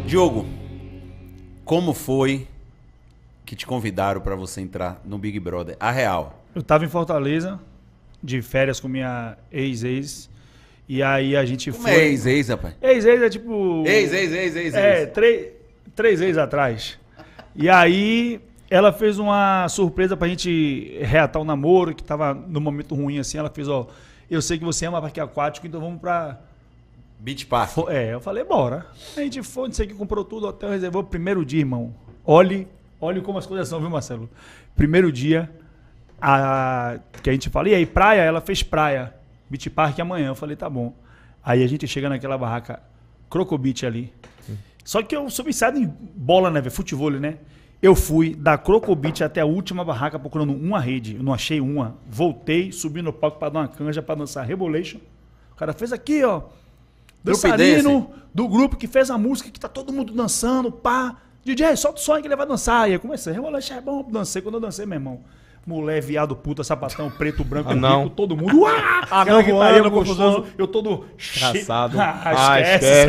Diogo, como foi que te convidaram pra você entrar no Big Brother? A real. Eu tava em Fortaleza, de férias com minha ex. E aí a gente Como foi... é ex, rapaz? Ex é tipo... Ex. É, três ex atrás. E aí ela fez uma surpresa pra gente reatar o namoro, que tava no momento ruim assim. Ela fez, ó, eu sei que você ama parque aquático, então vamos pra... Beach Park. Eu falei, bora. A gente foi, não sei o que, comprou tudo, o hotel reservou. Primeiro dia, irmão. Olhe como as coisas são, viu, Marcelo? Primeiro dia, que a gente fala, e aí, praia? Ela fez praia. Beach Park amanhã. Eu falei, tá bom. Aí a gente chega naquela barraca Crocobit ali. Só que eu sou viciado em bola, né, velho? Futebol, né? Eu fui da Crocobit até a última barraca procurando uma rede. Eu não achei uma. Voltei, subi no palco pra dar uma canja, pra dançar Rebolation. O cara fez aqui, ó. Dançarino do grupo que fez a música, que tá todo mundo dançando, pá. DJ, solta o som que ele vai dançar. E aí eu comecei, Rebolation é bom. Dancei. Quando eu dancei, meu irmão, mulher, viado, puta, sapatão, preto, branco, rico, todo mundo. Não voando, gostoso. Eu todo engraçado. Esquece.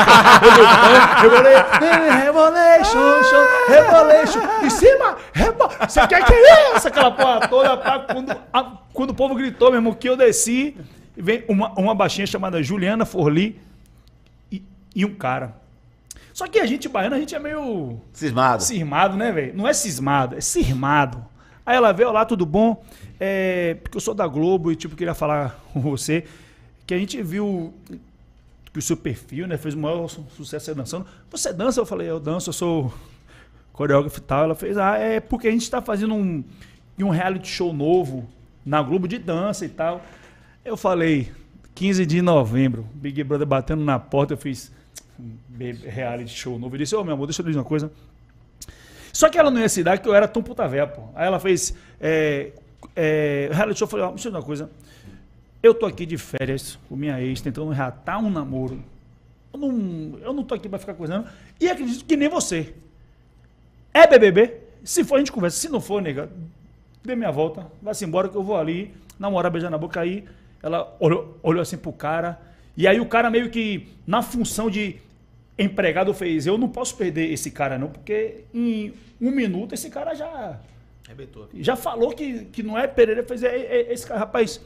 Rebolation. Em cima, você quer que é isso? Aquela porra toda. Quando o povo gritou, meu irmão, que eu desci, vem uma baixinha chamada Juliana Forli e um cara. Só que a gente, baiano, a gente é meio... Cismado, né, velho? Não é cismado, é cismado. Aí ela veio lá, tudo bom? Porque eu sou da Globo e, tipo, queria falar com você que a gente viu que o seu perfil, né, fez o maior sucesso dançando. Você dança? Eu falei, eu danço, eu sou coreógrafo e tal. Ela fez, é porque a gente tá fazendo um reality show novo na Globo de dança e tal. Eu falei, 15 de novembro, Big Brother batendo na porta, eu fiz reality show novo. Eu disse, meu amor, deixa eu dizer uma coisa. Só que ela não ia se dar que eu era tão puta véia, pô. Aí ela fez reality show, eu falei, deixa eu dizer uma coisa. Eu tô aqui de férias com minha ex, tentando reatar um namoro. Eu não tô aqui pra ficar coisando. E acredito que nem você. É BBB? Se for, a gente conversa. Se não for, nega, dê minha volta. Vai-se embora que eu vou ali, namorar, beijar na boca. Aí ela olhou assim pro cara. E aí o cara meio que, na função de empregado, fez, eu não posso perder esse cara não, porque em 1 minuto esse cara já... Arrebentou. Já falou que não é Pereira, fez, esse cara, rapaz...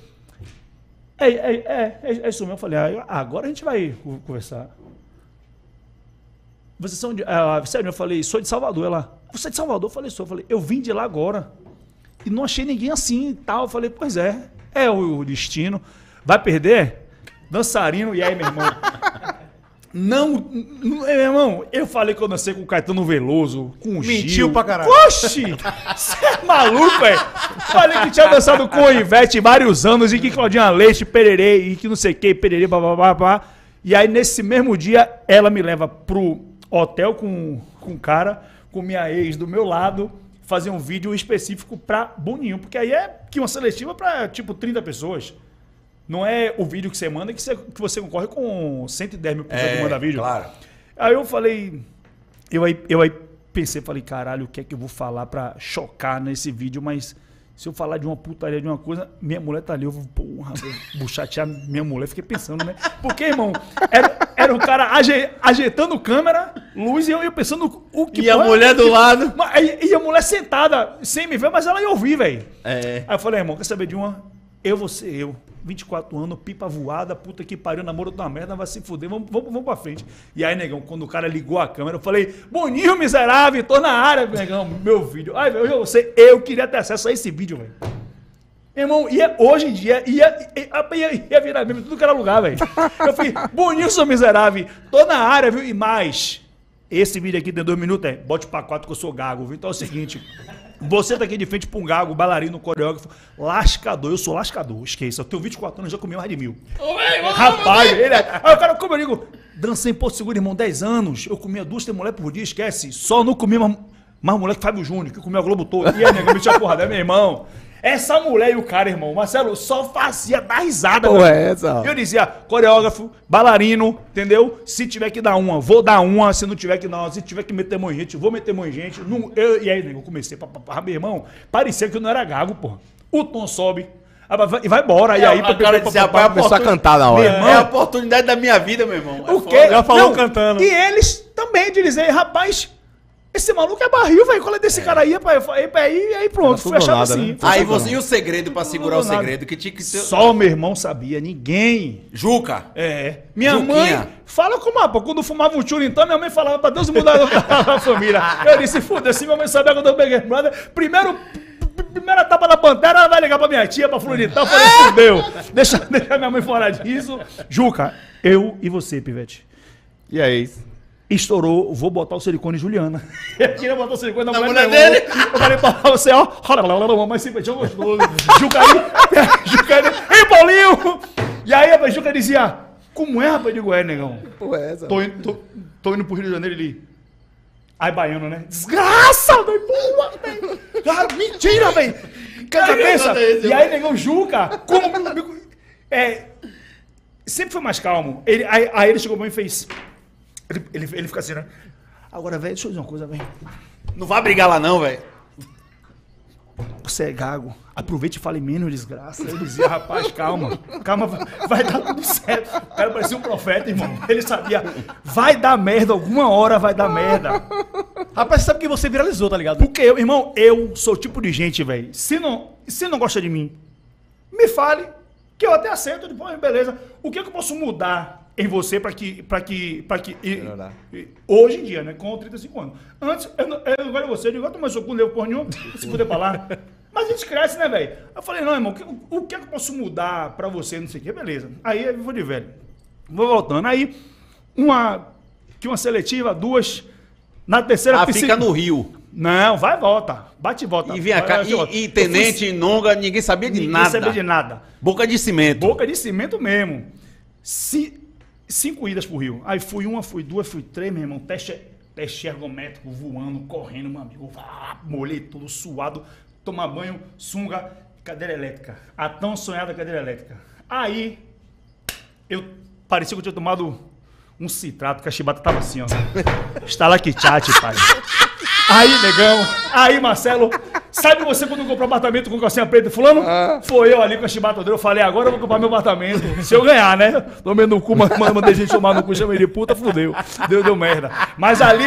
É isso mesmo. Eu falei, agora a gente vai conversar. Vocês são de... sério, eu falei, sou de Salvador. Ela, você é de Salvador? Eu falei, sou. Eu falei, eu vim de lá agora. E não achei ninguém assim e tal. Eu falei, pois é o destino. Vai perder? Dançarino. E aí, meu irmão... Não, meu irmão, eu falei que eu dancei com o Caetano Veloso, com o Gil. Mentiu pra caralho. Oxi! Você é maluco, velho? Falei que tinha dançado com o Ivete vários anos e que Claudinha Leite, Pererê e que não sei o que, Pererê, babá. E aí, nesse mesmo dia, ela me leva pro hotel com o cara, com minha ex do meu lado, fazer um vídeo específico pra Boninho. Porque aí é que uma seletiva pra, tipo, 30 pessoas. Não é o vídeo que você manda que você concorre com 110 mil pessoas que manda vídeo. Claro. Aí eu falei... Eu aí pensei, falei, caralho, o que é que eu vou falar pra chocar nesse vídeo? Mas se eu falar de uma putaria, de uma coisa, minha mulher tá ali, eu vou, porra, vou chatear minha mulher. Fiquei pensando, né? Porque, irmão, era um cara ajeitando câmera, luz, e eu pensando o que... E a mulher do lado. E a mulher sentada, sem me ver, mas ela ia ouvir, velho. É. Aí eu falei, irmão, quer saber de uma? Eu vou ser eu. 24 anos, pipa voada, puta que pariu, namoro da merda, vai se fuder, vamos pra frente. E aí, negão, quando o cara ligou a câmera, eu falei, Boninho, miserável, tô na área, negão, meu vídeo. Ai, eu queria ter acesso a esse vídeo, velho. Irmão, hoje em dia, ia virar mesmo tudo que era lugar, velho. Eu falei, Boninho, seu miserável, tô na área, viu? E mais, esse vídeo aqui tem 2 minutos, bote pra 4 que eu sou gago, viu? Então é o seguinte... Você tá aqui de frente pra um gago, bailarino, coreógrafo, lascador. Eu sou lascador, esqueça. Eu tenho 24 anos, já comi mais de 1000. Rapaz, ele é... Aí o cara, como eu digo, dancei em Porto Seguro, irmão, 10 anos. Eu comia 2, 3 mulheres por dia, esquece. Só não comia mais mulher que Fábio Júnior, que comia a Globo toda. E aí, nega, me tinha porrada, meu irmão. Essa mulher e o cara, irmão, Marcelo, só fazia dar risada. Pô, essa. Eu dizia, coreógrafo, bailarino, entendeu? Se tiver que dar uma, vou dar uma. Se não tiver que dar uma, se tiver que meter mão em gente, vou meter mão em gente. E aí, eu comecei, meu irmão, parecia que eu não era gago, porra. O tom sobe, e vai embora. E aí, o cara começou a cantar na hora. É a oportunidade da minha vida, meu irmão. O quê? Já falou cantando. E eles também de dizer, rapaz, esse maluco é barril, velho. Qual é desse cara aí, pai? E aí pronto, Tudo fui achado nada, assim. né? Foi Aí achado você, e o segredo pra segurar o nada. segredo? Que tinha que ser. Só o meu irmão sabia, ninguém. Juca. Minha Juquinha. mãe, fala com o mapa. Quando fumava um tiro, então, minha mãe falava pra Deus mudar a família. Eu disse, foda-se, se minha mãe sabia quando eu peguei brother. Primeira etapa da Pantera, ela vai ligar pra minha tia, pra Florital. Eu falei, fudeu. Deixa minha mãe fora disso. Juca, eu e você, Pivete. E aí? Estourou, vou botar o silicone em Juliana. Eu queria botar o silicone na mulher dele. dele. Eu falei pra você, ó. Mas sempre tinha gostoso. Juca, ei, Paulinho! E aí, rapaz, Juca dizia, como é, rapaz? Eu digo, negão. Pô, essa. Tô indo pro Rio de Janeiro ali. Aí, baiano, né? Desgraça, velho. Porra, velho. Cara, mentira, velho. Cabeça. E aí, negão, Juca, sempre foi mais calmo. Aí ele chegou pra mim e fez... Ele fica assim, né? Agora, velho, deixa eu dizer uma coisa, velho. Não vai brigar lá, não, velho. Você é gago. Aproveite e fale menos, desgraça. Eu dizia, rapaz, calma. Calma, vai dar tudo certo. O cara parecia um profeta, irmão. Ele sabia, vai dar merda, alguma hora vai dar merda. Rapaz, você sabe que você viralizou, tá ligado? Porque, irmão, eu sou o tipo de gente, velho. Se não gosta de mim, me fale, que eu até aceito. Depois, beleza. O que eu posso mudar em você pra que hoje em dia, né, com 35 anos. Antes, eu não gosto de você, eu digo, eu tomar seu cu, não levo porra nenhuma, se puder falar. Mas a gente cresce, né, velho? Eu falei, não, irmão, o que é que eu posso mudar pra você, não sei o quê, beleza. Aí eu vou de velho. Vou voltando. Aí, uma seletiva, duas, na terceira... Fica no Rio. Não, vai e volta. Bate e volta. E vinha cá, e tenente, e nonga, ninguém sabia de nada. Ninguém sabia de nada. Boca de cimento. Boca de cimento mesmo. 5 idas pro Rio. Aí fui uma, fui duas, fui 3, meu irmão. Teste ergométrico, voando, correndo, meu amigo. Molhei tudo, suado. Tomar banho, sunga, cadeira elétrica. A tão sonhada cadeira elétrica. Aí, parecia que eu tinha tomado um citrato, que a chibata tava assim, ó. Estalactite, pai. Aí, negão. Aí, Marcelo. Sabe você quando comprou apartamento com calcinha preta, fulano? Foi eu ali com a chibata dele. Eu falei, agora eu vou comprar meu apartamento. Se eu ganhar, né? Tomei no cu, mandei gente tomar no cu, chamei de puta, fudeu. Deu merda. Mas ali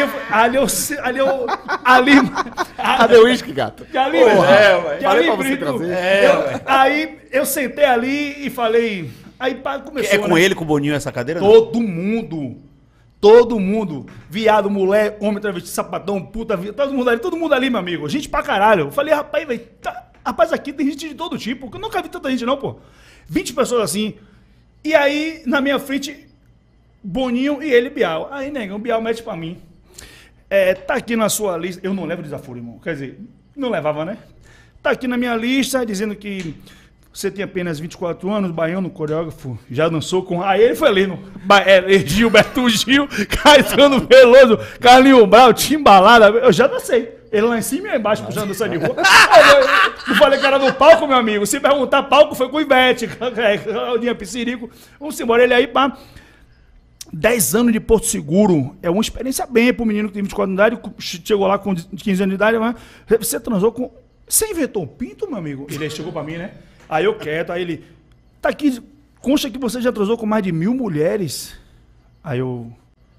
Cadê o uísque, gato? que ali, Porra, que falei ali, pra você Brito, trazer. aí eu sentei ali e falei. Aí pá, começou. É com né? ele, com o Boninho, essa cadeira? Não? Todo mundo. Viado, mulher, homem, travesti, sapatão, puta, todo mundo ali, meu amigo. Gente pra caralho. Eu falei, rapaz, velho, rapaz, aqui tem gente de todo tipo. Eu nunca vi tanta gente, não, pô. 20 pessoas assim. E aí, na minha frente, Boninho e ele, Bial. Aí, negão, Bial mete pra mim. Tá aqui na sua lista. Eu não levo desaforo, irmão. Quer dizer, não levava, né? Tá aqui na minha lista, dizendo que você tem apenas 24 anos, baiano, coreógrafo, já dançou com... Aí ele foi ali no... Gilberto Gil, Caetano Veloso, Carlinhos Brau, Timbalada, eu já dancei. Ele lá em cima e lá embaixo, puxando dança de rua. Eu falei que era no palco, meu amigo. Se perguntar palco, foi com o Ivete, Claudinha Piscirico. Vamos embora, ele aí, pá. 10 anos de Porto Seguro, é uma experiência bem pro menino que tem 24 anos de idade, chegou lá com 15 anos de idade, mas você transou com... Você inventou um pinto, meu amigo? Ele chegou pra mim, né? Aí eu quieto, aí ele... Tá aqui, consta que você já transou com mais de 1000 mulheres. Aí eu...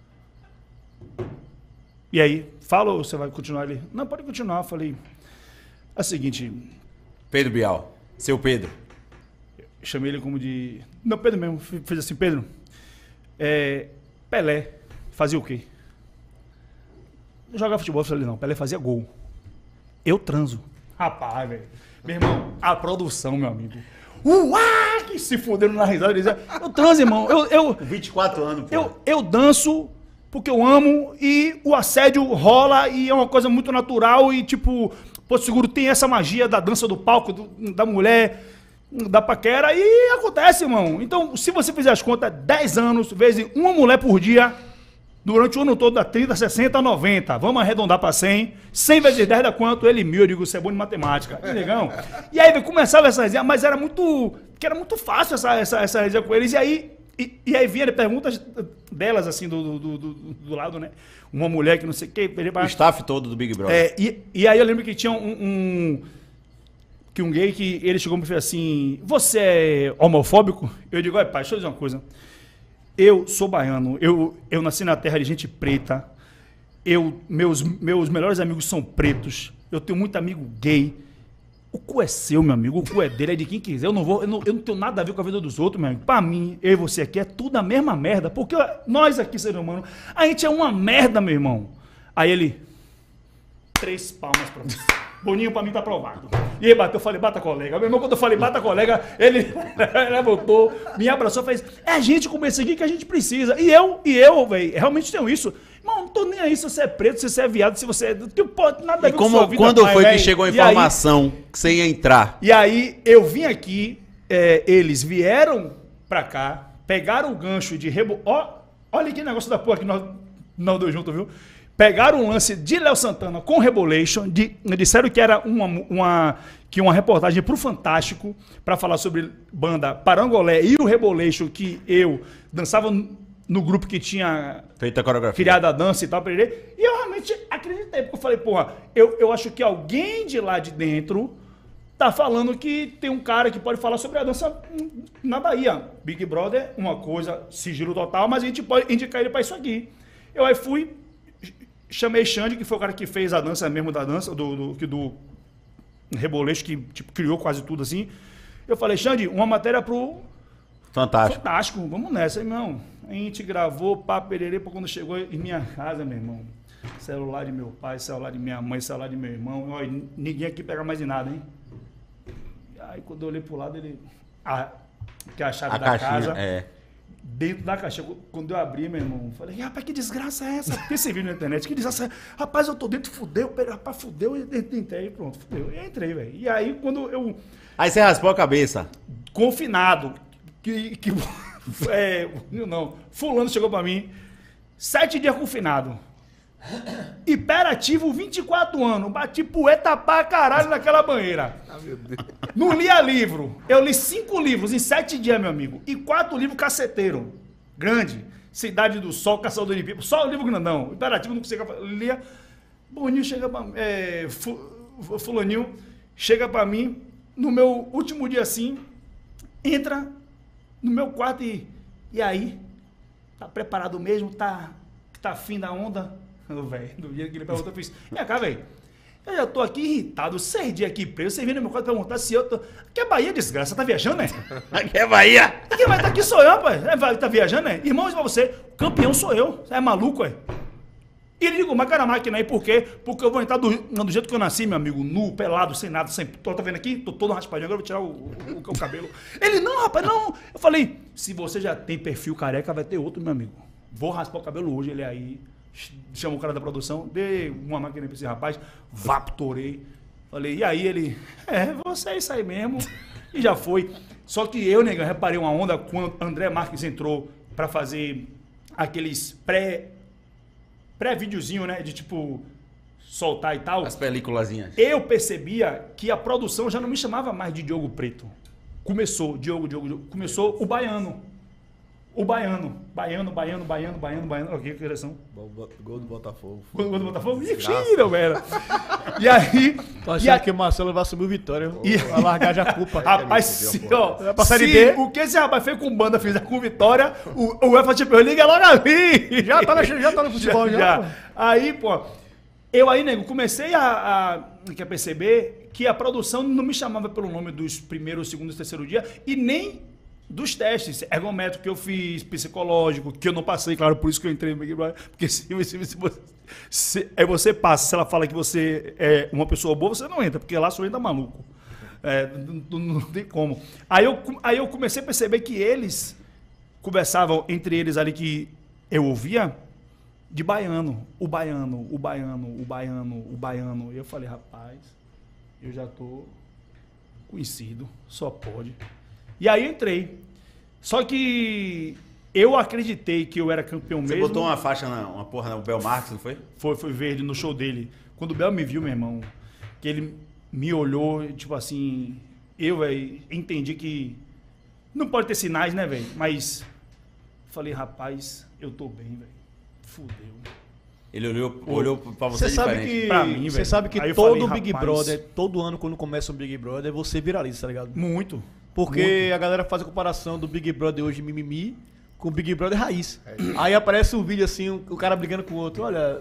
E aí, fala ou você vai continuar ali? Não, pode continuar. Eu falei... É o seguinte... Pedro Bial. Seu Pedro. Chamei ele como de... Não, Pedro mesmo. Fez assim, Pedro... Pelé fazia o quê? Jogava futebol, eu falei, não, Pelé fazia gol. Eu transo. Rapaz, velho. Meu irmão, a produção, meu amigo. Que se fuderam na risada. Ele dizia, eu transo, irmão. Eu 24 anos, pô. eu danço porque eu amo e o assédio rola e é uma coisa muito natural e, tipo, Porto Seguro tem essa magia da dança do palco, da mulher... da paquera e acontece, irmão. Então, se você fizer as contas, 10 anos, vezes uma mulher por dia, durante o ano todo, dá 30, 60, 90. Vamos arredondar para 100. 100 vezes 10 dá quanto? Ele 1000, eu digo, você é bom de matemática. Legal? E aí, começava essa resenha, mas era muito fácil essa resenha com eles. E aí vinha perguntas delas, assim, do lado, né? Uma mulher que não sei o quê. O staff todo do Big Brother. E aí eu lembro que tinha um gay que ele chegou e me fez assim, você é homofóbico? Eu digo, pai, deixa eu dizer uma coisa. Eu sou baiano, eu nasci na terra de gente preta, Meus melhores amigos são pretos. Eu tenho muito amigo gay. O cu é seu, meu amigo. O cu é dele, é de quem quiser. Eu não tenho nada a ver com a vida dos outros, meu amigo. Pra mim, eu e você aqui, é tudo a mesma merda. Porque nós aqui, ser humano, a gente é uma merda, meu irmão. Aí ele... 3 palmas pra você. Boninho, pra mim, tá aprovado. E aí, bateu, eu falei, bata colega. Meu irmão, quando eu falei, bata colega, ele levantou, me abraçou, fez, é gente como esse aqui que a gente precisa. E eu, velho, realmente tenho isso. Irmão, não tô nem aí se você é preto, se você é viado, se você é... Não pode nada a ver com sua vida, quando pai, foi véio. que chegou a informação que você ia entrar? E aí, eu vim aqui, eles vieram pra cá, pegaram o gancho de olha que negócio da porra que nós dois juntos, viu? Pegaram um lance de Léo Santana com Rebolation, disseram que era uma reportagem pro Fantástico para falar sobre banda Parangolé e o Rebolation, que eu dançava no grupo que tinha feito a coreografia, criado a dança e tal, e eu realmente acreditei, porque eu falei, porra, eu acho que alguém de lá de dentro tá falando que tem um cara que pode falar sobre a dança na Bahia. Big Brother, uma coisa, sigilo total, mas a gente pode indicar ele para isso aqui. Eu aí fui... Chamei Xande, que foi o cara que fez a dança mesmo da dança, do Reboleixo, que tipo, criou quase tudo assim. Eu falei, Xande, uma matéria pro Fantástico, vamos nessa, irmão. A gente gravou papo pererê pra quando chegou em minha casa, meu irmão. Celular de meu pai, celular de minha mãe, celular de meu irmão. Ó, ninguém aqui pega mais em nada, hein? E aí quando eu olhei pro lado, que é a chave da casa. Dentro da caixa, quando eu abri, meu irmão, falei, rapaz, que desgraça é essa? Porque você viu na internet, que desgraça é? Rapaz, eu tô dentro, fudeu, rapaz, fudeu, e entrei, pronto, fudeu. E entrei, velho. E aí, quando eu... Aí você raspou a cabeça. Confinado, fulano chegou pra mim, 7 dias confinado. Hiperativo, 24 anos. Bati poeta pra caralho naquela banheira. Meu Deus. Não lia livro. Eu li 5 livros em 7 dias, meu amigo. E 4 livros caceteiro. Grande. Cidade do Sol, Caçador de Pipa. Só o livro grandão. Hiperativo, não conseguia lia. Boninho chega pra mim. Fulaninho chega pra mim. No meu último dia assim. Entra no meu quarto e aí? Tá preparado mesmo? Tá afim da onda? Velho, no dia que ele perguntou, eu fiz, vem cá, velho, eu já tô aqui irritado, 6 dias aqui preso, você vem no meu quarto perguntar se eu tô... Aqui é Bahia, desgraça, tá viajando, né? Aqui é Bahia. Aqui sou eu, rapaz, tá viajando, né? Irmão, pra você, campeão sou eu, você é maluco, é? E ele ligou, mas cara, a máquina aí, por quê? Porque eu vou entrar do jeito que eu nasci, meu amigo, nu, pelado, sem nada, sem... Tá vendo aqui? Tô todo raspadinho, agora eu vou tirar o cabelo. Ele, não, rapaz, não. Eu falei, se você já tem perfil careca, vai ter outro, meu amigo. Vou raspar o cabelo hoje, ele aí... Chamou o cara da produção, dei uma máquina pra esse rapaz, vaptorei. Falei, e aí ele, você é isso aí mesmo. E já foi. Só que eu, nega, reparei uma onda quando André Marques entrou pra fazer aqueles pré-videozinho, né? De tipo, soltar e tal. As peliculazinhas. Eu percebia que a produção já não me chamava mais de Diogo Preto. Começou, Diogo. Começou o Baiano. O Baiano. Aqui, que direção? Gol do Botafogo. Gol do Botafogo? Mentira, velho. E aí... Tô achando que o Marcelo vai assumir o Vitória. Vai largar já a culpa. Rapaz, vai passar de B. O que esse rapaz fez com banda, fizer com Vitória, o UEFA Champions League é logo ali. Já tá no futebol, já. Aí, pô... Eu aí, nego, comecei a perceber que a produção não me chamava pelo nome dos primeiros, segundo e terceiro dia, e nem... dos testes ergométricos que eu fiz, psicológico, que eu não passei, claro, por isso que eu entrei no Big Brother, porque se você passa, se ela fala que você é uma pessoa boa, você não entra, porque lá só entra maluco. Não tem como. Aí eu comecei a perceber que eles conversavam entre eles ali, que eu ouvia, de baiano. O baiano. E eu falei, rapaz, eu já tô conhecido, só pode. E aí eu entrei. Só que eu acreditei que eu era campeão mesmo. Você botou uma faixa, uma porra no Bel Marques, não foi? Foi verde no show dele. Quando o Bel me viu, meu irmão, que ele me olhou, tipo assim... Eu, velho, entendi que... Não pode ter sinais, né, velho? Mas... Falei, rapaz, eu tô bem, velho. Fudeu. Ele olhou pra você diferente. Você sabe que todo Big Brother, todo ano quando começa um Big Brother, você viraliza, tá ligado? Muito. Porque a galera faz a comparação do Big Brother hoje, mimimi, com o Big Brother raiz. Aí aparece um vídeo assim, o cara brigando com o outro. Olha,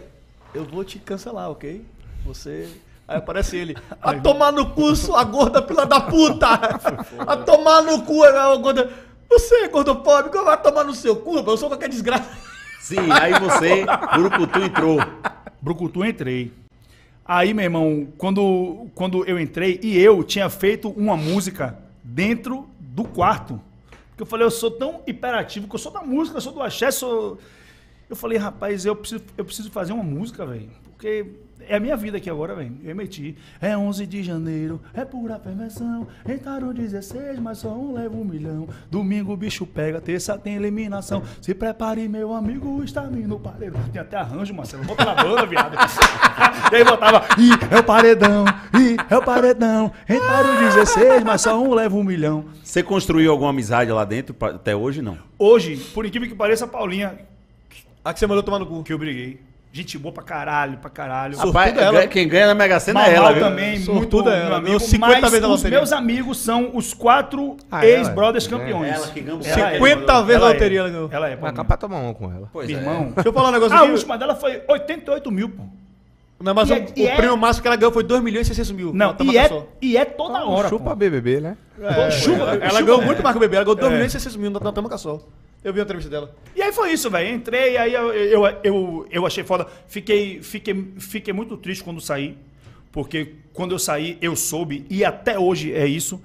eu vou te cancelar, ok? Você... Aí aparece ele, a tomar no cu, sua gorda fila da puta! A tomar no cu, a gorda... Você é gordofóbico, vai tomar no seu cu, eu sou qualquer desgraça. Sim, aí você, Brucutu entrou. Brucutu entrei. Aí, meu irmão, quando eu entrei, e eu tinha feito uma música dentro do quarto. Porque eu falei, eu sou tão hiperativo, que eu sou da música, eu sou do axé, sou... Eu falei, rapaz, eu preciso fazer uma música, velho. Porque é a minha vida aqui agora, velho. Eu meti. É 11 de janeiro, é pura perversão. Entraram 16, mas só um leva 1 milhão. Domingo o bicho pega, terça tem eliminação. Se prepare, meu amigo, está vindo no paredão. Tem até arranjo, Marcelo. Bota na banda, viado. E aí botava, é o paredão, é o paredão. Entraram 16, mas só um leva 1 milhão. Você construiu alguma amizade lá dentro até hoje, não? Hoje, por incrível que pareça, a Paulinha, A que você mandou tomar no cu. que eu briguei. Gente boa pra caralho, pra caralho. Rapaz, ela. quem ganha na Mega Sena é Mal ela, viu? também, muito Sortuda ela. meu amigo, Ganhou 50 mas vezes a os loteria. meus amigos são os 4 Ah, ex-brothers ela é. campeões. Ela que ganhou Ela é. 50 vezes a Ela loteria é. ela ganhou. Ela é, Mas Paulinha. capaz tomar uma com ela. Pois Meu é. irmão. Deixa eu falar um negócio A aqui. última dela foi 88 mil, pô. Não, mas E o prêmio máximo que ela ganhou foi 2 milhões e 600 mil. Não, Ela toma e é toda hora, Chupa pô. BBB, né? Ela ganhou muito mais que o bebê. Ela ganhou 2 É. milhões e 600 mil na Tamaca só. Eu vi a entrevista dela. E aí foi isso, velho. Entrei, aí eu achei foda. Fiquei muito triste quando saí. Porque quando eu saí, eu soube, e até hoje é isso,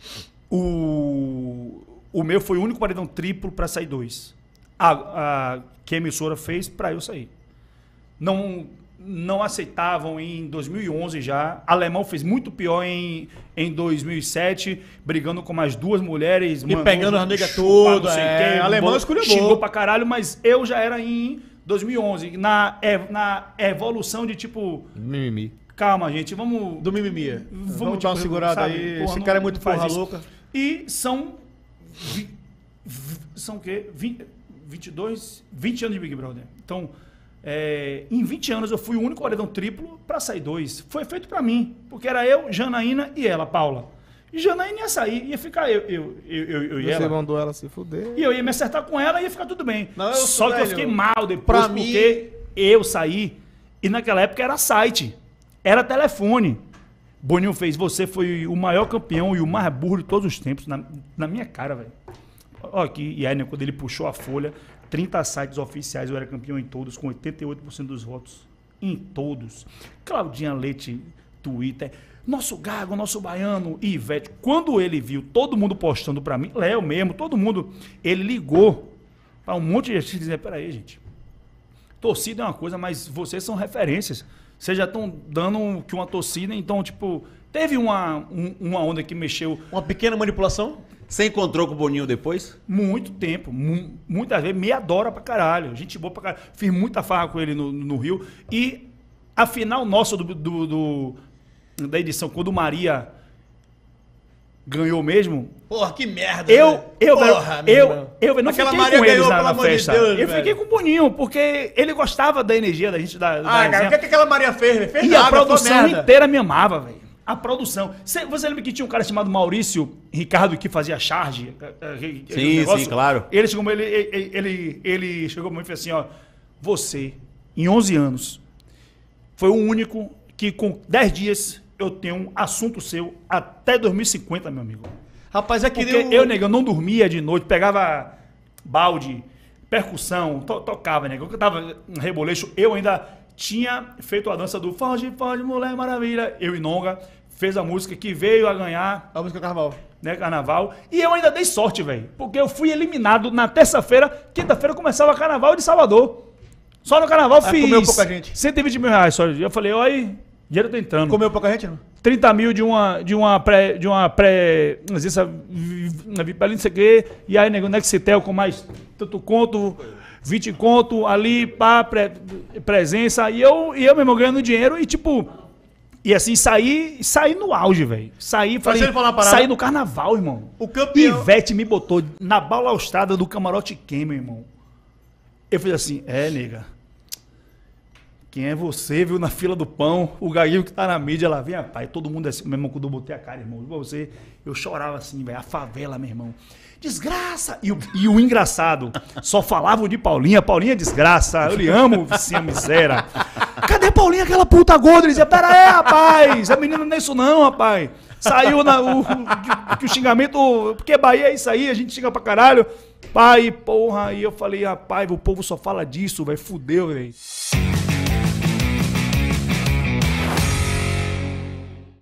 o meu foi o único paredão triplo pra sair 2. Que a emissora fez pra eu sair. Não aceitavam em 2011 já. Alemão fez muito pior em 2007, brigando com mais 2 mulheres. E pegando as nega chupar, toda, não sei o é. quê, Alemão esculhambou. xingou pra caralho, mas eu já era em 2011. Na evolução de tipo... Mimimi. Calma, gente, vamos... Do mimimi. Vamos dar uma tipo, segurada sabe? aí. Porra, Esse não- cara é muito não faz porra isso. louca. E são o quê? 20 anos de Big Brother. Então, em 20 anos eu fui o único paredão triplo pra sair 2. Foi feito pra mim, porque era eu, Janaína e ela, Paula. E Janaína ia sair, ia ficar eu e Você ela. mandou ela se fuder. E eu ia me acertar com ela e ia ficar tudo bem. Não, Só que eu velho, fiquei mal depois, pra porque eu saí e naquela época era site, era telefone. Boninho fez, você foi o maior campeão e o mais burro de todos os tempos, na minha cara, velho. Olha aqui, e aí né, quando ele puxou a folha, 30 sites oficiais, eu era campeão em todos, com 88% dos votos. Em todos. Claudinha Leite, Twitter, nosso Gago, nosso Baiano e Ivete. Quando ele viu todo mundo postando pra mim, Léo mesmo, todo mundo, ele ligou pra um monte de gente dizer, peraí, gente, torcida é uma coisa, mas vocês são referências. Vocês já estão dando que uma torcida, então, tipo, teve uma onda que mexeu Uma pequena manipulação. Você encontrou com o Boninho depois? muito tempo, muitas vezes, me adora pra caralho, gente boa pra caralho. Fiz muita farra com ele no Rio. E a final nossa da edição, quando o Maria ganhou mesmo, Porra, que merda. eu velho. Porra, meu irmão. não Aquela fiquei Maria com eles ganhou, na pelo amor de festa. Deus, eu velho. fiquei com o Boninho, porque ele gostava da energia da gente, da Ah, cara, resenha. o que aquela Maria fez, velho? Fez E nada, a produção foi merda. inteira me amava, velho. A produção. Você lembra que tinha um cara chamado Maurício Ricardo que fazia charge? Sim, claro. Ele chegou ele chegou pra mim e fez assim, ó. Você, em 11 anos, foi o único que com 10 dias eu tenho um assunto seu até 2050, meu amigo. Rapaz, é que Porque nem eu, nega, eu não dormia de noite, pegava balde, percussão, tocava, nega. Eu cantava um reboleixo. Eu ainda tinha feito a dança do Foge, Foge, Mulher Maravilha. Eu e Nonga fez a música que veio a ganhar, a música Carnaval. né, Carnaval. E eu ainda dei sorte, velho. Porque eu fui eliminado na terça-feira, quinta-feira começava o Carnaval de Salvador. Só no Carnaval Ah, fiz comeu pouca gente. 120 mil reais só. Eu falei, oi, dinheiro tá entrando. Comeu pouca gente, não? 30 mil de uma pré, não sei se não sei o quê, e aí nego Nextel com mais tanto conto, 20 conto ali, pá, presença, e eu mesmo ganhando dinheiro e tipo, e assim, saí no auge, velho. Saí, falei, ele falar uma parada? saí no carnaval, irmão. O campeão- Ivete me botou na balaustrada do camarote quem, meu irmão? Eu fiz assim, nega. Quem é você, viu, na fila do pão, o gaguinho que tá na mídia, lá vem, rapaz, todo mundo assim, meu irmão, quando eu botei a cara, irmão, você, eu chorava assim, velho, a favela, meu irmão, desgraça, e o engraçado, só falavam de Paulinha, Paulinha é desgraça, eu lhe amo, vicinha miséria, cadê Paulinha, aquela puta gorda? Ele dizia, pera aí, rapaz, a menina não é isso não, rapaz. Saiu o xingamento, porque Bahia é isso aí, a gente xinga pra caralho. Pai, porra, e eu falei, rapaz, o povo só fala disso, velho, fudeu, velho.